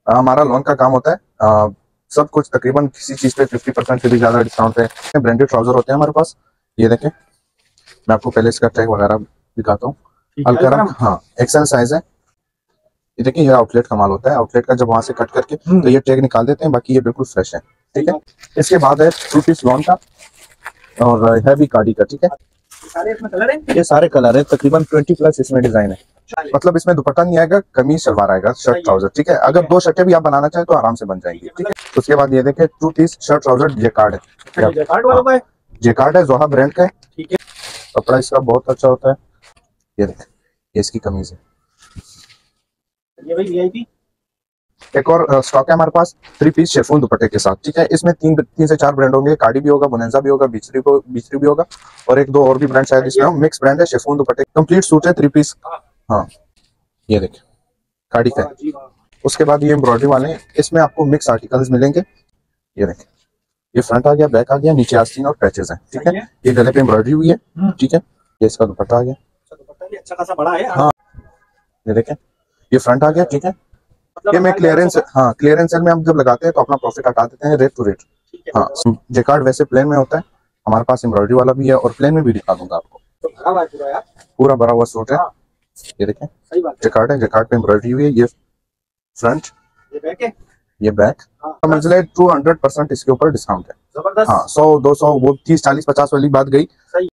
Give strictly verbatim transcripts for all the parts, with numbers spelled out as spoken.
आ, हमारा लोन का काम होता है। आ, सब कुछ तकरीबन किसी चीज पे फिफ्टी परसेंट से भी ज्यादा डिस्काउंट है। ब्रांडेड ट्राउजर होते हैं हमारे पास। ये देखें, मैं आपको पहले इसका टैग वगैरह दिखाता हूँ। अलकरम, हाँ, एक्सेल साइज है। ये देखिए, ये आउटलेट का माल होता है। आउटलेट का जब वहां से कट करके तो ये टैग निकाल देते हैं, बाकी ये बिल्कुल फ्रेश है। ठीक है। इसके बाद है टू पीस लॉन का और हैवी कार्डी का। ठीक है, सारे इसमें कलर है? ये सारे कलर है, तकरीबन ट्वेंटी प्लस इसमें डिजाइन है। मतलब इसमें दुपट्टा नहीं आएगा, कमीज सलवार आएगा, शर्ट ट्राउजर। ठीक है, अगर दो शर्टें भी आप बनाना चाहें तो आराम से बन जाएंगी। ठीक है। उसके बाद ये देखें, two piece shirt trouser jacquard है। जेकार्ड वालों का है? जेकार्ड है, जोहा ब्रांड का है। ठीक है, कपड़ा इसका बहुत अच्छा होता है। ये देखें, ये इसकी कमीज है। ये भाई वीआईपी। एक और स्टॉक है हमारे पास, थ्री पीस शेफून दुपट्टे के साथ। ठीक है, इसमें तीन तीन से चार ब्रांड होंगे। कार्डी भी होगा, बोनेंजा भी होगा, बिचरी बिचरी भी होगा, और एक दो और भी ब्रांड शायद इसमें हो। मिक्स ब्रांड है, शेफून दुपट्टे कंप्लीट सूट है, थ्री पीस। हाँ, ये देखिए, कार्डी का है। उसके बाद ये एम्ब्रॉयडरी वाले हैं, इसमें आपको मिक्स आर्टिकल्स मिलेंगे। ये देखिए, ये फ्रंट आ गया, बैक आ गया, नीचे आस्तीन और पैचेस हैं। ठीक है, ये गले पे एम्ब्रॉयडरी हुई है। ठीक है, ये इसका दुपट्टा आ गया। दुपट्टा भी अच्छा खासा बड़ा है। हाँ, ये देखें, ये फ्रंट आ गया। ठीक है, ये मैं क्लियरेंस, हाँ, क्लियरेंस सेल में हम जब लगाते हैं तो अपना प्रॉफिट हटा देते हैं, रेट टू रेट। हाँ, जेकार्ड वैसे प्लेन में होता है, हमारे पास एम्ब्रॉयडरी वाला भी है, और प्लेन में भी दिखा दूंगा आपको। तो भरा हुआ है पूरा यार, पूरा भरा हुआ सूट है। ये देखें, सही बात है। जेकार्ड है, जेकार्ड पे एम्ब्रॉयडरी हुई है। ये फ्रंट, ये बैक है, ये बैक। समझ ले टू हंड्रेड परसेंट इसके ऊपर डिस्काउंट है। जबरदस्त। हाँ, सौ दो सौ वो तीस चालीस पचास वाली बात गई। सही।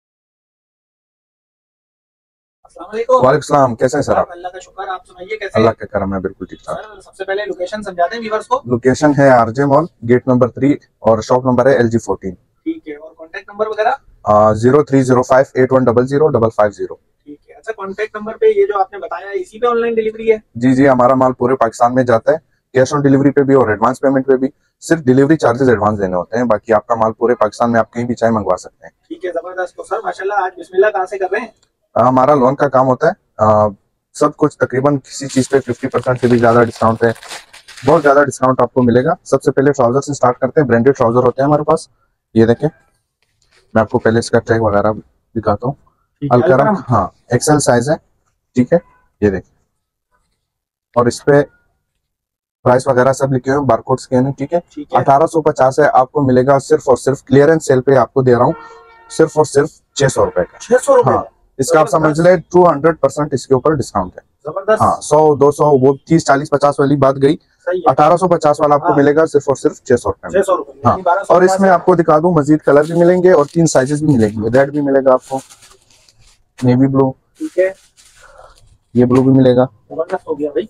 वालेकुम सलाम, कैसे हैं सर आप? अल्लाह का शुक्र, आप सुनाइए कैसे? अल्लाह का करम है, बिल्कुल ठीक ठाक। सर सबसे पहले लोकेशन समझाते हैं व्यूअर्स को। लोकेशन है RJ Mall, gate number three, और शॉप नंबर है एल जी फोर्टीन। ठीक है, और कॉन्टेक्ट नंबर वगैरह? Zero three zero five eight one double zero double five zero. ठीक है, अच्छा, कॉन्टेक्ट नंबर पे ये जो आपने बताया इसी पे ऑनलाइन डिलीवरी है? जी जी, हमारा माल पूरे पाकिस्तान में जाता है, कैश ऑन डिलीवरी पे भी और एडवांस पेमेंट पे भी। सिर्फ डिलीवरी चार्जेस एडवांस देने होते हैं, बाकी आपका माल पूरे पाकिस्तान में आप कहीं भी चाहे मंगवा सकते हैं। ठीक है, जबरदस्त। तो सर माशाल्लाह, आज बिस्मिल्लाह कहाँ से कर रहे हैं? आ, हमारा लोन का काम होता है। आ, सब कुछ तकरीबन किसी चीज पे फिफ्टी परसेंट से भी ज्यादा डिस्काउंट है, बहुत ज्यादा डिस्काउंट आपको मिलेगा। सबसे पहले ट्राउजर से स्टार्ट करते हैं। ब्रांडेड ट्राउजर होते हैं हमारे पास। ये देखें, मैं आपको पहले इसका टैग वगैरह दिखाता हूँ। अलकरम, हाँ, एक्सेल साइज है। ठीक है, ये देखें, और इस पे प्राइस वगैरह सब लिखे हुए, बारकोड स्कैन है। ठीक है, अठारह सौ पचास है, आपको मिलेगा सिर्फ और सिर्फ क्लियरेंस सेल पे आपको दे रहा हूँ सिर्फ और सिर्फ छह सौ रुपए का। छह सौ रुपए? हाँ, इसका आप समझ ले टू हंड्रेड परसेंट इसके ऊपर डिस्काउंट है। जबरदस्त। हाँ, सौ दो सौ वो तीस चालीस पचास वाली बात गई। अठारह सौ पचास वाला आपको मिलेगा सिर्फ और सिर्फ छह सौ रुपए में। हाँ, और इसमें आपको दिखा दूं, मजीद कलर भी मिलेंगे और तीन साइजेस भी मिलेंगे। रेड भी मिलेगा आपको, नेवी ब्लू, ठीक है, ये ब्लू भी मिलेगा, जबरदस्त हो गया भाई।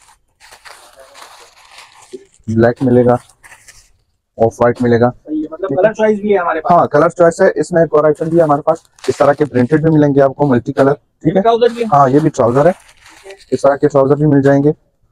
ब्लैक मिलेगा, ऑफ व्हाइट मिलेगा। मतलब कलर चॉइस भी है हमारे पास? हाँ, कलर चॉइस है। इसमें एक और आइटम भी है हमारे पास, इस तरह के प्रिंटेड भी मिलेंगे आपको, मल्टी कलर। ठीक है, ट्राउजर भी? हाँ, ये भी ट्राउजर है, इस तरह के ट्राउजर भी मिल जाएंगे।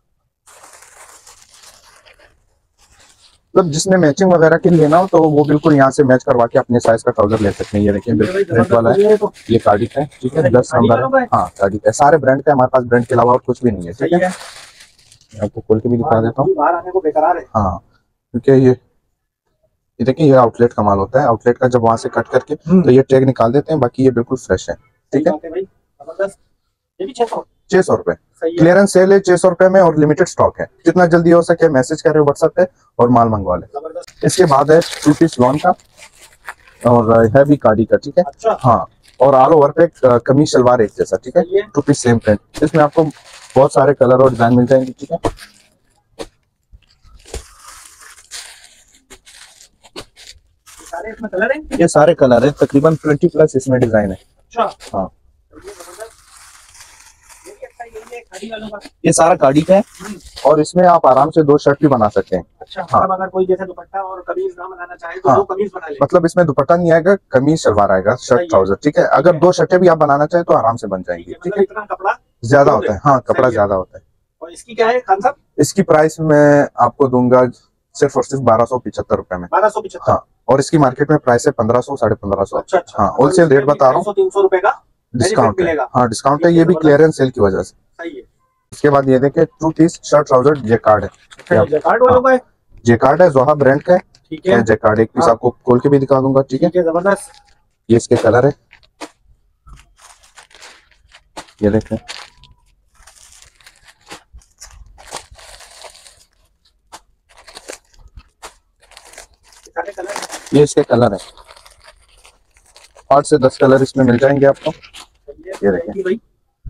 मतलब जिसने मैचिंग वगैरह के लिए ना हो तो वो बिल्कुल यहाँ से मैच करवा के अपने साइज का ट्राउजर ले सकते हैं। ये देखिए, प्रिंट वाला है, ये कार्डी का है। ठीक है, दस नंबर है। हाँ, कार्डी का, सारे ब्रांड का हमारे पास, ब्रांड के अलावा और कुछ भी नहीं है। ठीक है, आपको खोल के भी दिखा देता हूँ। बाहर आने को बेकरार है। हाँ, क्योंकि ये ये देखिए, ये आउटलेट का माल होता है। आउटलेट का जब वहां से कट करके तो ये टैग निकाल देते हैं, बाकी ये बिल्कुल फ्रेश है। ठीक है, ये भी छह सौ छह सौ रुपए क्लियरेंस सेल है, छह सौ रुपए में, और लिमिटेड स्टॉक है। जितना जल्दी हो सके मैसेज करें व्हाट्सएप पे और माल मंगवा ले। इसके बाद है टू पीस लॉन का और हैवी कार्डी का। ठीक है, अच्छा। हाँ, और ऑल ओवर पे कमीज शलवार एक जैसा। ठीक है, टू पीस सेम प्रिंट। इसमें आपको बहुत सारे कलर और डिजाइन मिल जाएंगे। ठीक है, सारे इसमें कलर है? ये सारे कलर है, तकरीबन ट्वेंटी प्लस इसमें डिजाइन है। अच्छा, हाँ, खादी वालों का ये सारा कार्डी का है, और इसमें आप आराम से दो शर्ट भी बना सकते हैं। अच्छा, हाँ, अगर कोई जैसे दुपट्टा और कमीज ना बनाना चाहे तो हाँ, दो कमीज बना ले। मतलब इसमें दुपट्टा नहीं आएगा, कमीज शलवार आएगा, शर्ट ट्राउजर। ठीक है, अगर दो शर्टें भी आप बनाना चाहे तो आराम से बन जाएंगी। ठीक है, इतना कपड़ा ज्यादा होता है। हाँ, कपड़ा ज्यादा होता है। और इसकी क्या है खान साहब? इसकी प्राइस मैं आपको दूंगा सिर्फ और सिर्फ बारह सौ पिछहत्तर रुपए में। बारह सौ पिछहत्तर? हाँ, और इसकी मार्केट में प्राइस है पंद्रह सौ साढ़े पंद्रह सौ। अच्छा अच्छा, हाँ, होलसेल रेट बता रहा हूँ, तीन सौ रुपए का डिस्काउंट है। हाँ, डिस्काउंट है, ये भी क्लियरेंस सेल की वजह से। सही है। उसके बाद ये देखे, two piece shirt trouser jacquard है। जेकार्ड वालों का है? जेकार्ड है, जोहा ब्रांड का है। ठीक है, जेकार्ड एक पीस आपको खोल के भी दिखा दूंगा। ठीक है, जबरदस्त। ये इसके कलर है, ये देखें, ये इसके कलर है, आठ से दस कलर इसमें मिल जाएंगे आपको। ये देखिए भाई,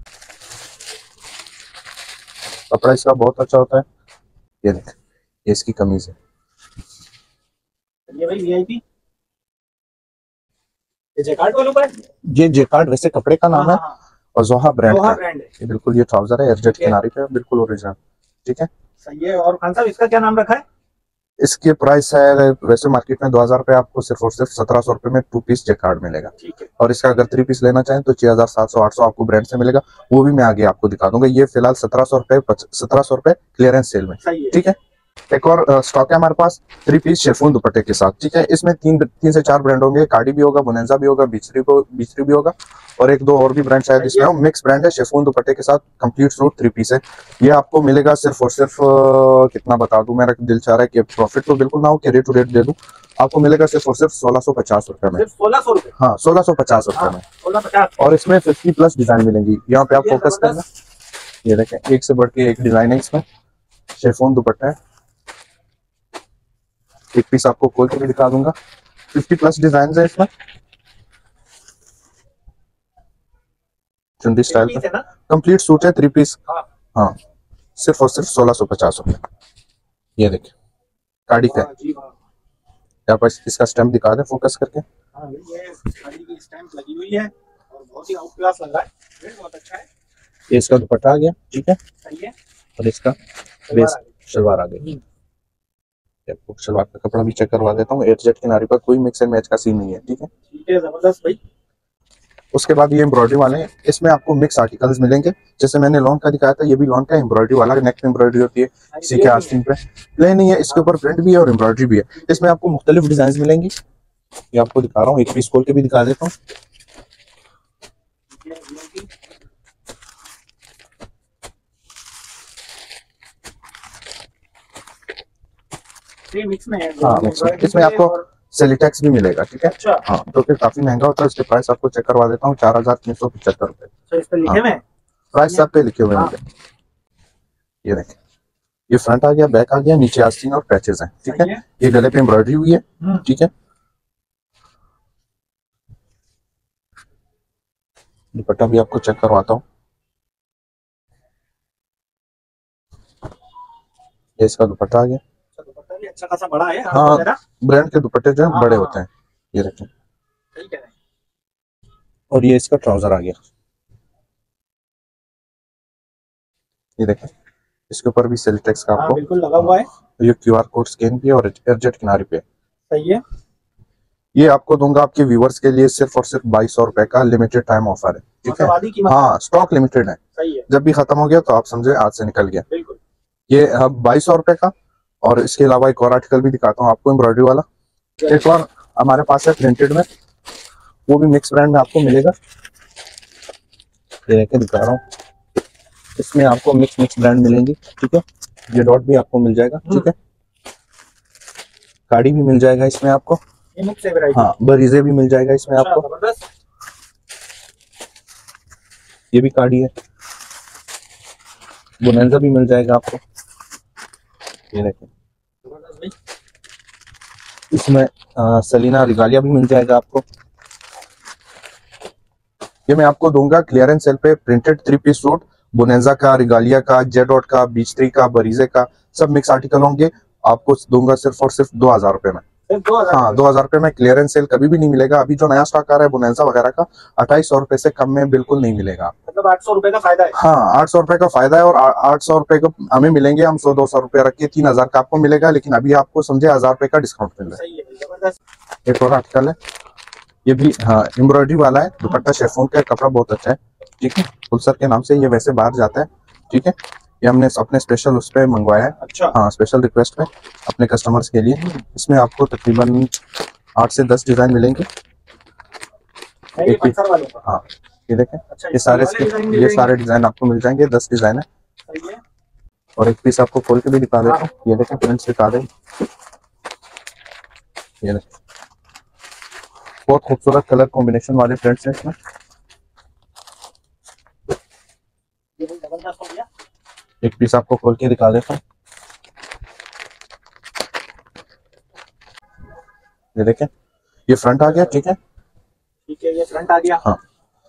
कपड़ा इसका बहुत अच्छा होता है। ये देखिए, ये इसकी कमीज है। ये भाई वीआईपी, ये जैकार्ड वालों का है। ये जैकार्ड वैसे कपड़े का नाम है और जोहा ब्रांड जोहा का ब्रांड है। ये बिल्कुल, ये ट्राउजर है एयरजेट किनारे पे, बिल्कुल ओरिजिनल। ठीक है, सही है। और खान साहब इसका क्या नाम रखा है? इसकी प्राइस है वैसे मार्केट में दो हजार रुपए, आपको सिर्फ और सिर्फ सत्रह सौ रुपए में टू पीस जैकार्ड मिलेगा। ठीक है। और इसका अगर थ्री पीस लेना चाहें तो छह हजार सात सौ आठ सौ आपको ब्रांड से मिलेगा, वो भी मैं आगे आपको दिखा दूंगा। ये फिलहाल सत्रह सौ रुपए सत्रह सौ रुपए क्लियरेंस सेल में। सही है। ठीक है, एक और स्टॉक है हमारे पास थ्री पीस शेफून दुपट्टे के साथ। ठीक है, इसमें तीन तीन से चार ब्रांड होंगे, कार्डी भी होगा, बोनेंजा भी होगा, बिचरी बिचरी भी होगा और एक दो और भी ब्रांड शायद इसमें हो। मिक्स ब्रांड है, शेफून दुपट्टे के साथ कंप्लीट सूट थ्री पीस है। ये आपको मिलेगा सिर्फ और सिर्फ आ, कितना बता दूं, मेरा दिल चाह रहा है कि प्रॉफिट तो बिल्कुल ना हो कि रेट टू रेट दे दूं, आपको मिलेगा सिर्फ और सिर्फ सोलह सौ पचास रुपए में। सोलह सौ रुपए हाँ, सोलह सौ पचास रुपए में। सोलह पचास। और इसमें फिफ्टी प्लस डिजाइन मिलेंगी, यहाँ पे आप फोकस करना। ये देखें, एक से बढ़ के एक डिजाइन है इसमें, शेफून दुपट्टा है। एक पीस आपको खोल के भी दिखा दूंगा, फिफ्टी प्लस डिजाइन है इसमें, चुंडी स्टाइल का कंप्लीट सूट है थ्री पीस। हाँ, सिर्फ और सिर्फ सोलह सौ पचास रुपए। ये देखिए काड़ी का, यहाँ पर इसका स्टैम्प दिखा दे फोकस करके। हाँ, ये काड़ी की स्टैम्प लगी हुई है और बहुत ही आउट क्लास लग रहा है, बहुत अच्छा है। ये इसका दुपट्टा आ गया। ठीक है, सही है। और इसका बेस सलवार आ गई। आपको सलवार का कपड़ा भी चेक करवा देता हूँ, एयरजेट किनारे पर कोई मिक्स एंड मैच का सीन नहीं है। ठीक है, ठीक है, जबरदस्त भाई। उसके बाद ये एम्ब्रॉयडरी वाले हैं, इसमें आपको मिक्स आर्टिकल्स मिलेंगे। जैसे मैंने लॉन का दिखाया था, ये भी लॉन का एम्ब्रॉयडरी वाला, नेक पे एम्ब्रॉयडरी होती है, इसी के आस्तीन पे प्लेन नहीं है, इसके ऊपर प्रिंट भी है और एम्ब्रॉयडरी भी है। इसमें आपको मुख्तलिफ डिजाइन मिलेंगी, ये आपको दिखा रहा हूँ, एक पीस खोल के भी दिखा देता हूँ। मिक्स में है। हाँ, मिक्स में। इसमें आपको सेलिटेक्स भी मिलेगा। ठीक है, अच्छा। हाँ, तो फिर काफी महंगा होता है, इसके प्राइस आपको चेक करवा देता हूँ, चार हजार तीन सौ पचहत्तर रुपए। तो इस पे लिखे हुए हैं प्राइस सब पे लिखे हुए हैं। ये देखें, ये फ्रंट आ गया, बैक आ गया, नीचे आस्तीन और पैचेस हैं। ठीक है, ये गले पे एम्ब्रॉयडरी हुई है। ठीक है, दुपट्टा भी आपको चेक करवाता हूँ। ये इसका दुपट्टा आ गया, दुपट्टा भी अच्छा खासा बड़ा है। हाँ, ब्रांड के दुपट्टे जो है बड़े होते हैं। ये देखें, और ये इसका ट्राउजर आ गया। ये देखें, इसके ऊपर भी सेलिटेक्स का आपको बिल्कुल लगा हुआ है। ये क्यूआर कोड स्कैन भी और एयरजेट किनारे पे। सही है। ये आपको दूंगा आपके व्यूवर्स के लिए सिर्फ और सिर्फ बाईस सौ रुपए का लिमिटेड टाइम ऑफर है। ठीक है, हाँ, स्टॉक लिमिटेड है। सही है। जब भी खत्म हो गया तो आप समझे आज से निकल गया। बिल्कुल। ये बाईस सौ रुपए का। और इसके अलावा एक और आर्टिकल भी दिखाता हूँ आपको, एम्ब्रॉयडरी वाला। एक और हमारे पास है प्रिंटेड में, वो भी मिक्स ब्रांड में आपको मिलेगा। ये देखे दिखा रहा हूँ, इसमें आपको मिक्स मिक्स ब्रांड मिलेंगी। ठीक है, ये डॉट भी आपको मिल जाएगा। ठीक है, काड़ी भी मिल जाएगा इसमें आपको। ये मिक्स है वैरायटी। हाँ, बरीजे भी मिल जाएगा इसमें आपको। ये भी काड़ी है, बोनेंजा भी मिल जाएगा आपको। ये देखें, इसमें आ, सलीना रिगालिया भी मिल जाएगा आपको। ये मैं आपको दूंगा क्लियरेंस सेल पे, printed three piece suit, Bonanza का, रिगालिया का, जेडॉट का, बीच थ्री का, बरीजे का, सब मिक्स आर्टिकल होंगे। आपको दूंगा सिर्फ और सिर्फ दो हजार रुपए में। हाँ, दो हजार रुपए में। क्लियरेंस सेल कभी भी नहीं मिलेगा। अभी जो नया स्टॉक आ रहा है बोनेंजा वगैरह का, अट्ठाईस सौ रुपए से कम में बिल्कुल नहीं मिलेगा। मतलब आठ सौ रुपए का फायदा है। हाँ, आठ सौ रुपए का फायदा है। और आठ सौ रुपए का हमें मिलेंगे, हम सौ दो सौ रुपए रख के तीन हजार का आपको मिलेगा, लेकिन अभी आपको समझे हजार रुपए का डिस्काउंट मिल रहा है। एक और आर्टिकल है, ये भी हाँ एम्ब्रॉयडरी वाला है, दुपट्टा शेफोन का, कपड़ा बहुत अच्छा है। ठीक है, फुलसर के नाम से ये वैसे बाहर जाता है। ठीक है, ये हमने अपने स्पेशल उस पे मंगवाया है। अच्छा। हाँ, स्पेशल रिक्वेस्ट पे अपने कस्टमर्स के लिए। इसमें आपको तकरीबन आठ से दस डिजाइन मिलेंगे। ये हाँ, ये देखें। अच्छा, ये सारे ये सारे डिजाइन आपको मिल जाएंगे, दस डिजाइन है। और एक पीस आपको खोल के भी दिखा देता हूँ। ये देखें, प्रिंट्स दिखा दे। ये देखें, बहुत खूबसूरत कलर कॉम्बिनेशन वाले प्रिंट्स हैं इसमें। एक पीस आपको खोल के दिखा देता हूँ। ये देखें, ये फ्रंट आ गया, ठीक है। ठीक है, ये फ्रंट आ गया। हाँ,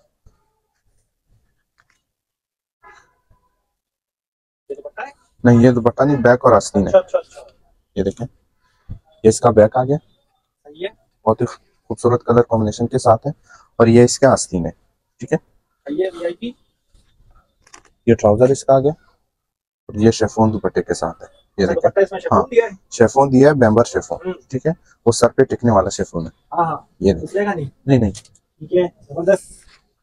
ये दुपट्टा है? नहीं ये दुपट्टा नहीं, बैक और आस्तीन है। अच्छा अच्छा अच्छा, ये देखें, ये इसका बैक आ गया, सही है। बहुत ही खूबसूरत कलर कॉम्बिनेशन के साथ है। और ये इसका आस्तीन है, ठीक है। सही है, वीआईपी। ये ट्राउजर इसका आ गया और ये शेफोन दुपट्टे के साथ है। ये अच्छा, देखें, दुपट्टा इसमें शिफॉन हाँ दिया है। शेफोन दिया है, बैम्बर शेफोन, हम्म, ठीक है। वो सर पे टिकने वाला शेफोन है। हाँ हाँ, ये देखें, इसलेगा नहीं। नहीं नहीं, ठीक है, जबरदस्त।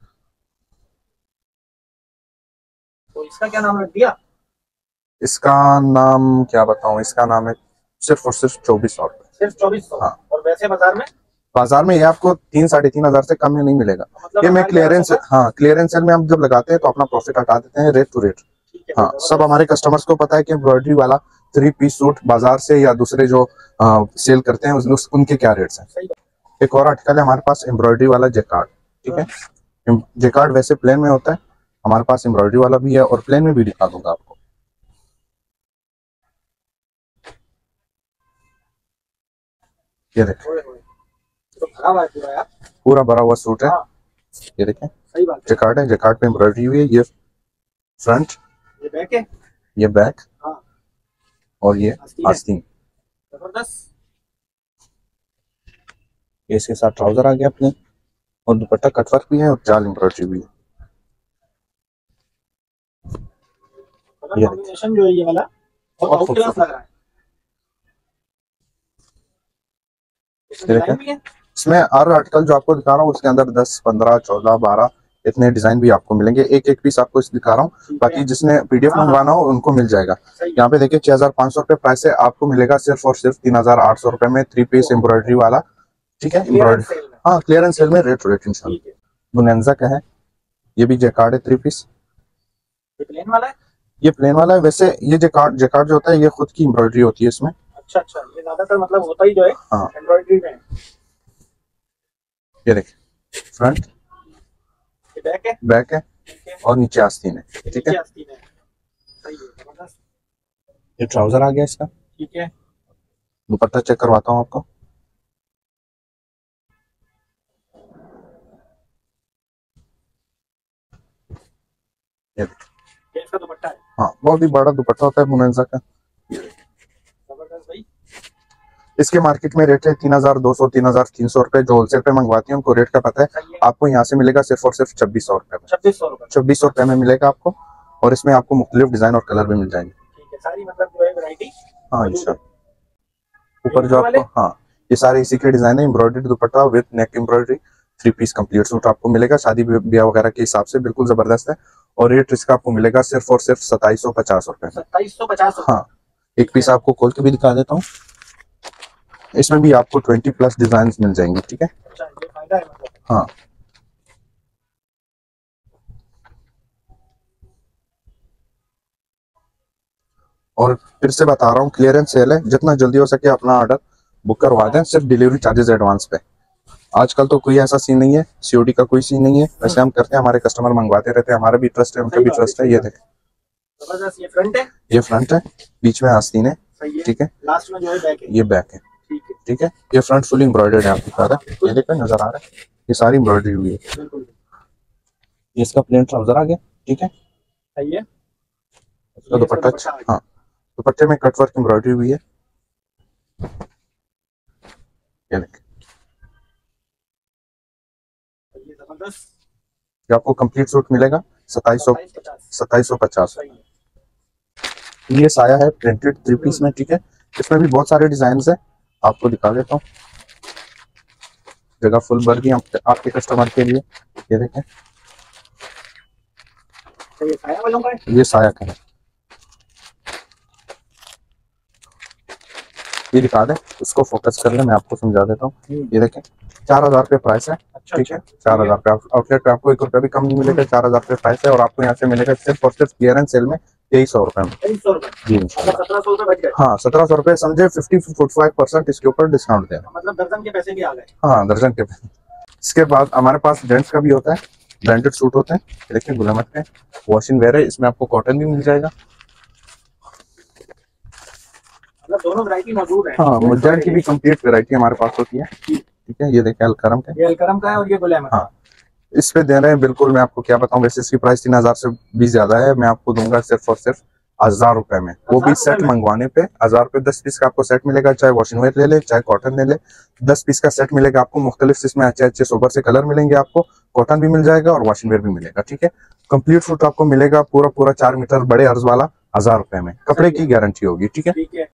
तो इसका क्या नाम रख दिया? इसका नाम क्या बताऊं, इसका नाम है सिर्फ और सिर्फ चौबीस सौ रुपए। सिर्फ चौबीस सौ? हाँ, और वैसे बाजार में? बाजार में ये आपको तीन साढ़े तीन हजार से कम में नहीं मिलेगा। मतलब ये मैं हमारे क्लियरेंस, ग्यारह सौ हाँ क्लियरेंस सेल में हम जब लगाते हैं तो अपना प्रॉफिट हटा देते हैं रेट टू रेट। ठीक है, हाँ, जबरदस्त। सब हमारे कस्टमर्स को पता है कि एम्ब्रॉयडरी वाला थ्री पीस सूट बाजार से या दूसरे जो आ, सेल करते हैं उस, उनके क्या रेट्स हैं। सही बात। एक और आर्टिकल है हमारे पास एम्ब्रॉयडरी वाला जेकार्ड, ठीक है। जेकार्ड वैसे प्लेन में होता है, हमारे पास एम्ब्रॉयडरी वाला भी है और प्लेन में भी दिखा दूंगा आपको। ये देखें, ओए ओए, तो भरा हुआ है पूरा यार। पूरा भरा हुआ सूट है। हाँ, ये देखें, सही बात है। जेकार्ड है, जेकार्ड पे एम्ब्रॉयडरी हुई है। ये फ्रंट, ये बैक है। ये बैक हाँ, और ये आस्तीन है। आस्तीन। जबरदस्त। ये इसके साथ ट्राउजर आ गया अपने, और दुपट्टा कटवर्क भी है और जाल एम्ब्रॉयडरी भी है। कलर ये कॉम्बिनेशन जो है ये वाला बहुत बहुत आउट क्लास खूबसूरत। लग रहा है। इसमें ये डिजाइन देखें, भी है। इसमें हर आर्टिकल जो आपको दिखा रहा हूँ उसके अंदर दस पंद्रह चौदह बारह इतने डिजाइन भी आपको मिलेंगे। एक एक पीस आपको इस दिखा रहा हूँ, ठीक बाकी है। जिसने पीडीएफ हाँ, मंगवाना हो उनको मिल जाएगा। सही यहाँ पे देखिए छह हजार पाँच सौ रुपए प्राइस है, आपको मिलेगा सिर्फ और सिर्फ तीन हजार आठ सौ रुपए में थ्री पीस एम्ब्रॉयडरी वाला, ठीक है। क्लियरेंस एम्ब्रॉयडरी, सेल में। हाँ क्लियरेंस सेल में रेट रेट इंशाल्लाह। ठीक है, बुनेंजा का है, ये भी जेकार्ड है थ्री पीस। ये प्लेन वाला है। ये प्लेन वाला है, वैसे ये जेकार्ड जेकार्ड जो होता है ये खुद की एम्ब्रॉयडरी होती है इसमें। अच्छा अच्छा, ये ज्यादातर मतलब होता ही जो है हाँ, एम्ब्रॉयडरी में। ये देखिए, फ्रंट, ये बैक है। बैक है ठीक है, और नीचे आस्तीन है, ठीक नीचे है। आस्तीन है। सही है, जबरदस्त। ये ट्राउजर आ गया इसका, ठीक है, दुपट्टा चेक करवाता हूँ आपको। ये देखिए, ये इसका दुपट्टा है। हाँ बहुत ही बड़ा दुपट्टा होता है बुनेंजा का। जबरदस्त भाई। इसके मार्केट में रेट है तीन हजार दो सौ तीन हजार तीन सौ रुपए। जो होलसेल पे मंगवाती है उनको रेट का पता है। सही है। आपको यहाँ से मिलेगा सिर्फ और सिर्फ छब्बीस सौ रुपए में। छब्बीस सौ रुपए। छब्बीस सौ रुपए में मिलेगा आपको, और इसमें आपको मुख्तलिफ डिजाइन और कलर भी मिल जाएंगे। ठीक है, सारी मतलब जो है वैरायटी हाँ मौजूद है। इंशाल्लाह। ऊपर जो वाले? आपको, हाँ ये सारे इसी के डिजाइन है। एम्ब्रॉयडरी दुपट्टा with neck embroidery three piece complete suit आपको मिलेगा शादी ब्याह वगैरह के हिसाब से, बिल्कुल जबरदस्त है। और रेट इसका आपको मिलेगा सिर्फ और सिर्फ सताईस सौ पचास रुपए में। सत्ताईस सौ पचास। हाँ, एक पीस आपको खोल के भी दिखा देता हूँ। इसमें भी आपको ट्वेंटी प्लस डिजाइन मिल जाएंगे, ठीक है। अच्छा, ये फायदा है मतलब। हाँ, और फिर से बता रहा हूँ क्लियरेंस सेल है, जितना जल्दी हो सके अपना ऑर्डर बुक करवा दें, सिर्फ डिलीवरी चार्जेस एडवांस पे। आजकल तो कोई ऐसा सीन नहीं है, सीओडी का कोई सीन नहीं है। वैसे हम करते हैं, हमारे कस्टमर मंगवाते रहते हैं, हमारा भी ट्रस्ट है, उनका भी ट्रस्ट है। ये देखें, जबरदस्त। ये फ्रंट है। ये फ्रंट है, बीच में आस्तीन है, सही है। ठीक है। लास्ट में जो है बैक है। ये बैक है, ठीक है, ठीक है। ये फ्रंट फुल एम्ब्रॉयडर्ड है, आपको पता है, ये देखो नजर आ रहा है, ये सारी एम्ब्रॉयडरी हुई है। बिल्कुल। ये इसका प्लेन ट्राउजर आ गया, ठीक है। सही है। इसका ये इसका दुपट्टा, दुपट्टा आ गया। हाँ दुपट्टे में कटवर्क एम्ब्रॉयडरी हुई है। ये देखिए, ये जबरदस्त। ये आपको कंप्लीट सूट मिलेगा सताईस सौ सत्ताईस पचास। सताईस सौ पचास। सही है। ये साया है प्रिंटेड थ्री पीस में, ठीक है। इसमें भी बहुत सारे डिजाइन है, आपको दिखा देता हूँ। जगह फुल भर गई आप, आपके कस्टमर के लिए। ये देखें, तो ये साया वालों का है। ये साया का है, ये दिखा दें, इसको फोकस कर ले, मैं आपको समझा देता हूँ। ये देखें, चार हजार रुपये प्राइस है, अच्छा, ठीक है। अच्छा। चार हजार रुपये आउटलेट पे आपको एक रुपया भी कम नहीं मिलेगा, चार हजार रुपये प्राइस है। और आपको यहाँ से मिलेगा सिर्फ और सिर्फ क्लियरेंस सेल में तेईस सौ रुपए में। तेईस सौ रुपए। जी मतलब इंशाल्लाह। सत्रह सौ रुपए बच गए। हाँ सत्रह सौ रुपये समझे, फिफ्टी फाइव परसेंट इसके ऊपर डिस्काउंट देना। मतलब दर्जन के पैसे भी आ गए। हाँ दर्जन के। इसके बाद हमारे पास जेंट्स का भी होता है, ब्रांडेड सूट होते हैं। देखिए गुलामत के वॉशिंग वेयर है, इसमें आपको कॉटन भी मिल जाएगा। मतलब दोनों वैरायटी मौजूद है। हाँ, मुजैन की भी कंप्लीट वैरायटी हमारे पास होती है। ठीक है, ये देखिए अलकरम का, ये अलकरम का है और ये गुलैमर। हाँ, इस पे दे रहे हैं बिल्कुल, मैं आपको क्या बताऊं, वैसे इसकी प्राइस तीन हजार से भी ज्यादा है, मैं आपको दूंगा सिर्फ और सिर्फ हजार रुपए में, वो भी सेट मंगवाने पे। हजार रुपए दस पीस का आपको सेट मिलेगा, चाहे वॉशिंग वेयर ले ले चाहे कॉटन ले ले, दस पीस का सेट मिलेगा आपको। मुख्तलिफ इसमें अच्छे अच्छे सोबर से कलर मिलेंगे आपको, कॉटन भी मिल जाएगा और वॉशिंग वेयर भी मिलेगा। ठीक है, कंप्लीट सूट आपको मिलेगा पूरा पूरा चार मीटर बड़े अर्ज वाला हजार रुपए में, कपड़े की गारंटी होगी। ठीक है, ठीक है।